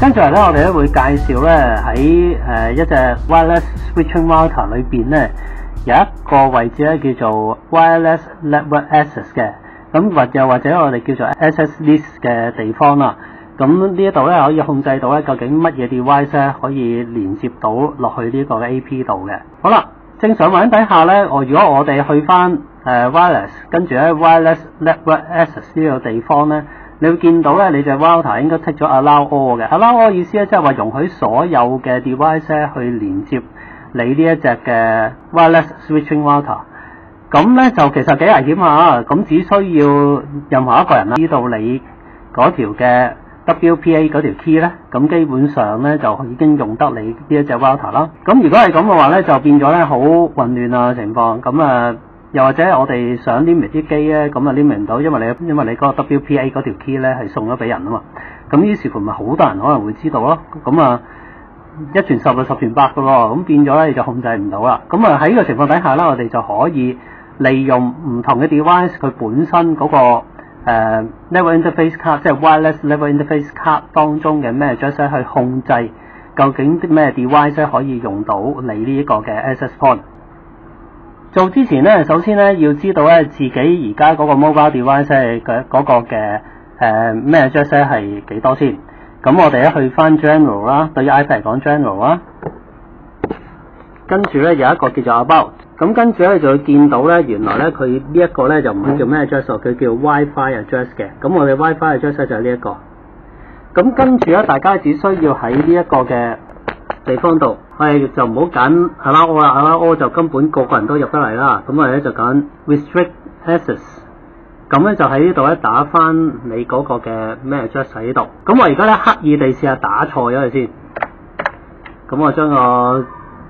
跟住嚟咧，我哋咧會介紹咧喺一隻 wireless switching router 裏邊咧有一個位置咧叫做 wireless network access 嘅，咁又或者我哋叫做 access list 嘅地方啦。咁呢一度咧可以控制到咧究竟乜嘢 device 咧可以連接到落去呢個 AP 度嘅。好啦，正常環境底下咧，如果我哋去翻wireless， 跟住咧 wireless network access 呢個地方咧，你會見到咧你隻 router 應該剔咗 allow all 嘅。allow all 意思咧即係話容許所有嘅 device 咧去連接你呢一隻嘅 wireless switching router。咁咧就其實幾危險啊！咁只需要任何一個人知道你嗰條嘅WPA 嗰條 key 咧，咁基本上咧就已經用得你呢一隻 router 啦。咁如果係咁嘅話咧，就變咗咧好混亂啊情況。咁又或者我哋想 limit 啲機咧，咁limit 唔到，因為你嗰個 WPA 嗰條 key 咧係送咗俾人啊嘛。咁於是乎咪好多人可能會知道咯。咁一傳十就十傳百嘅喎，咁變咗咧你就控制唔到啦。咁喺呢個情況底下咧，我哋就可以利用唔同嘅 device 佢本身嗰個network interface card， 即係 wireless network interface card 當中嘅咩 address 去控制究竟啲咩 device 可以用到你呢一個嘅 access point。做之前咧，首先咧要知道咧自己而家嗰個 mobile device 嘅嗰個嘅咩 address 係幾多先。咁我哋咧去翻 general 啦，對於 iPad 嚟講 general 啦，跟住咧有一個叫做 about。咁跟住咧就會見到咧，原來咧佢呢一個咧就唔係叫咩 address， 佢叫 WiFi address 嘅。咁我哋 WiFi address 就係呢一個。咁跟住咧，大家只需要喺呢一個嘅地方度，我哋就唔好揀 allow all 啦 ，allow all 就根本個個人都入得嚟啦。咁我哋咧就揀 restrict access。咁咧就喺呢度咧打翻你嗰個嘅咩 address 喺呢度。咁我而家咧刻意地試下打錯咗佢先。咁我將個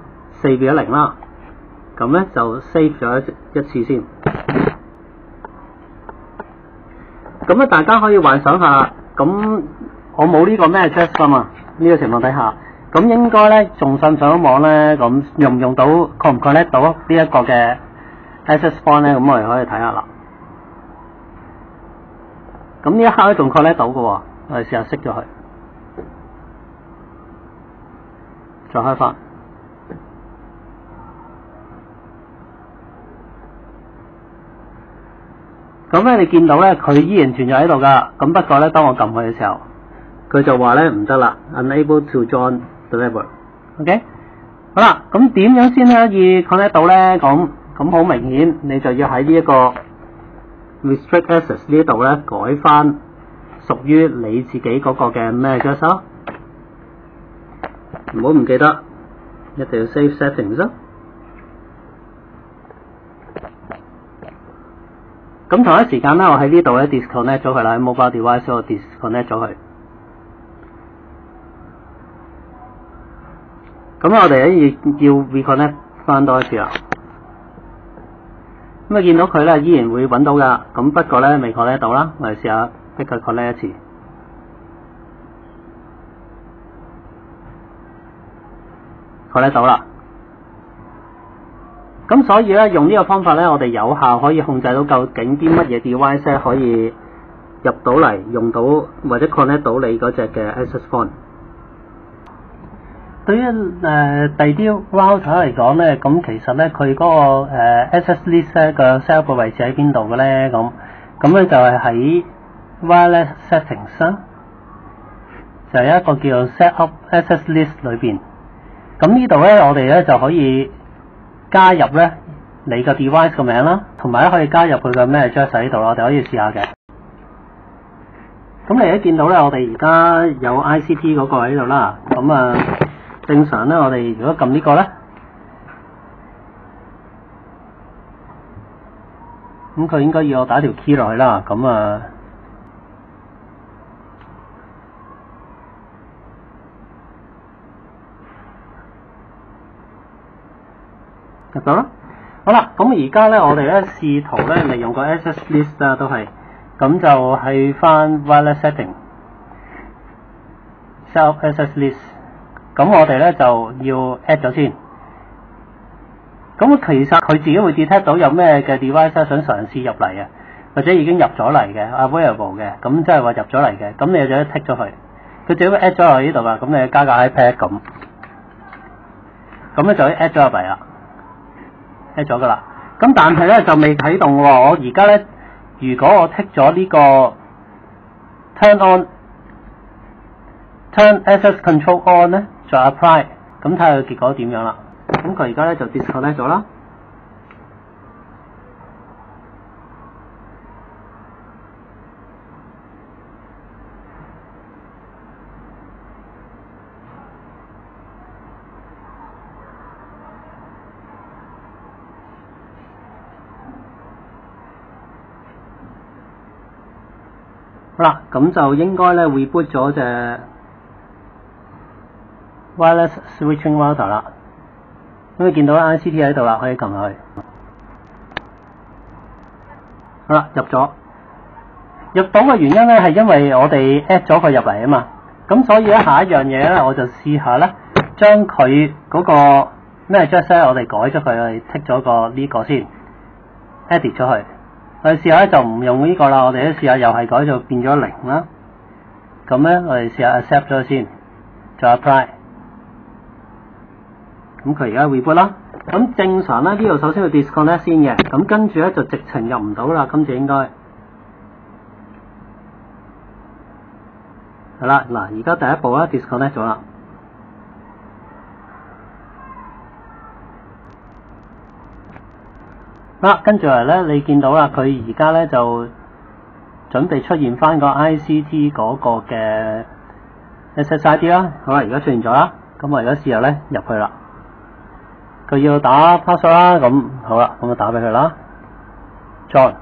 4變咗0啦。咁咧就 save 咗一次先。咁咧大家可以幻想下，咁我冇呢個咩 address 啊嘛，呢個情況底下，咁應該咧仲上唔上網咧？咁用唔用到 connect 唔 connect 到呢一個嘅 access point 咧？咁我哋可以睇下啦。咁呢一刻咧仲 connect 到嘅喎，我哋試下熄咗佢，再開翻。咁咧，你見到咧，佢依然存在喺度噶。咁不過咧，當我撳佢嘅時候，佢就話咧唔得啦 ，unable to join the network。OK， 好啦，咁點樣先可以 connect 到咧？咁好明顯，你就要喺呢一個 restrict access 呢度咧改翻屬於你自己嗰個嘅咩 address 咯。唔好唔記得，一定要 save settings 咯。咁同一時間咧，我喺呢度咧 disconnect 咗佢啦，喺 mobile device 度 disconnect 咗佢。咁我哋咧要 reconnect 翻多一次啦。咁見到佢咧依然會揾到噶，咁不過咧未 connect 到啦，我哋試下逼佢 connect 一次。connect 到啦。咁所以咧，用呢個方法咧，我哋有效可以控制到究竟啲乜嘢 device 可以入到嚟用到或者 connect 到你嗰隻嘅 access point。對於第二啲 router 嚟講咧，咁其實咧佢嗰個access list 咧個 cell 嘅位置喺邊度嘅咧？咁咧就係喺 wireless settings 啦，就係一個叫做 set up access list 裏邊。咁呢度咧，我哋咧就可以加入咧你個 device 個名啦，同埋咧可以加入佢嘅咩 address 喺度咯，我哋可以試下嘅。咁你都見到咧，我哋而家有 ICT 嗰個喺度啦。咁正常咧，我哋如果撳呢個咧，咁佢應該要我打條 key 落去啦。咁入到啦。好啦，咁而家咧，我哋咧試圖咧利用個 access list 啦，都係咁就去翻 wireless setting，set up access list。咁我哋咧就要 add 咗先。咁其實佢自己會 detect 到有咩嘅 device 想嘗試入嚟嘅，或者已經入咗嚟嘅 available 嘅，咁即係話入咗嚟嘅，咁你就剔咗佢。 佢自己會 add 咗落呢度噶，咁你加個 iPad 咁咧就可以 add 咗入嚟啦 ，add 咗噶啦。咁但係咧就未啟動喎，我而家咧如果我剔咗呢個 turn access control on 咧，再 apply， 咁睇下個結果點樣啦。咁佢而家咧就 disconnect 咗啦。好啦，咁就應該咧 reboot 咗隻 wireless switching router 啦。咁你見到 ICT 喺度啦，可以撳落去。好啦，入咗。入到嘅原因咧係因為我哋 add 咗佢入嚟啊嘛。咁所以咧下一樣嘢咧，我就試下咧將佢嗰個咩 address 咧，我哋改咗佢，我哋剔咗個呢個先 edit 咗佢。我哋試下咧就唔用呢個啦，我哋咧試下又係改就變咗0啦。咁咧我哋試下 accept 咗先，再 apply。咁佢而家 reboot 啦。咁正常咧呢度首先要 disconnect 先嘅，咁跟住咧就直情入唔到啦，今次應該。係啦，嗱而家第一步啦 disconnect 咗啦。跟住嚟咧，你見到啦，佢而家咧就準備出現翻個 ICT 嗰個嘅 SSID 啦。好啦，而家出現咗啦。咁我而家試下咧入去啦。佢要打 password 啦，咁好啦，咁就打俾佢啦。John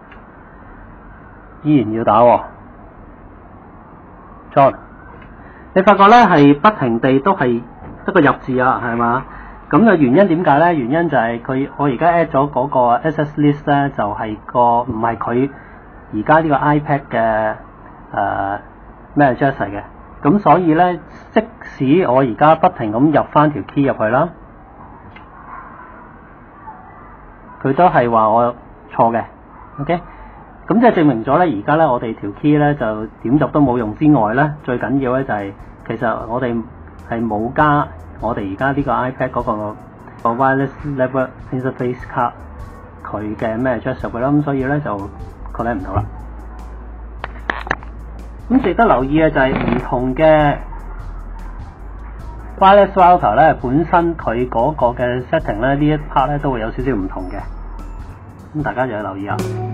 依然要打喎。John， 你發覺咧係不停地都係得個入字啊，係嘛？咁嘅原因點解咧？原因就係我而家 add 咗嗰個 SS list 咧，就係唔係佢而家呢個 iPad 嘅咩 address 嚟嘅。咁所以咧，即使我而家不停咁入翻條 key 入去啦，佢都係話我錯嘅。OK， 咁即係證明咗咧，而家咧我哋條 key 咧就點入都冇用之外咧，最緊要咧就係其實我哋係冇加我哋而家呢個 iPad 嗰個 wireless network interface card 佢嘅咩 address 入去啦，咁所以咧就 connect 唔到啦。咁值得留意嘅就係唔同嘅 wireless router 咧，本身佢嗰個嘅 setting 咧呢一 part 咧都會有少少唔同嘅，咁大家就要留意啊。